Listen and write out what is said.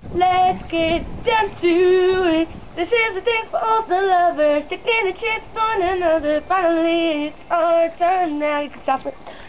Let's get down to it. This is a thing for all the lovers, taking a chance on another. Finally, it's our turn now. You can stop it.